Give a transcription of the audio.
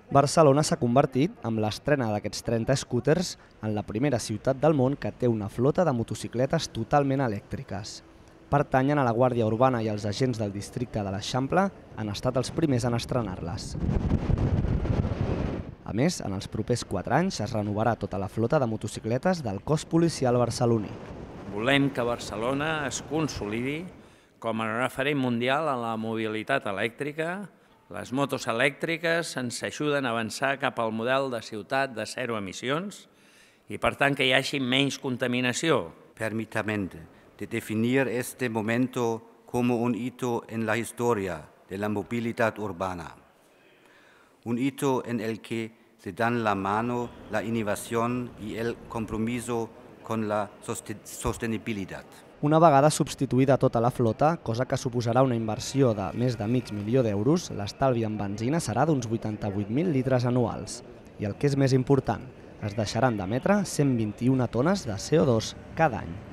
Barcelona s'ha convertit, amb l'estrena d'aquests 30 scooters, en la primera ciutat del món que té una flota de motocicletes totalment elèctriques. Pertanyen a la Guàrdia Urbana i els agents del districte de l'Eixample han estat els primers en estrenar-les. A més, en els propers 4 anys es renovarà tota la flota de motocicletes del cos policial barceloní. Volem que Barcelona es consolidi com a referent mundial en la mobilitat elèctrica. Les motos elèctriques ens ajuden a avançar cap al model de ciutat de zero emissions i, per tant, que hi hagi menys contaminació. Permítame de definir este momento como un hito en la historia de la movilidad urbana. Un hito en el que se dan la mano la innovación y el compromiso con la sostenibilidad. Una vegada substituïda tota la flota, cosa que suposarà una inversió de més de $500.000 d'euros, l'estalvi en benzina serà d'uns 88.000 litres anuals. I el que és més important, es deixaran d'emetre 121 tones de CO2 cada any.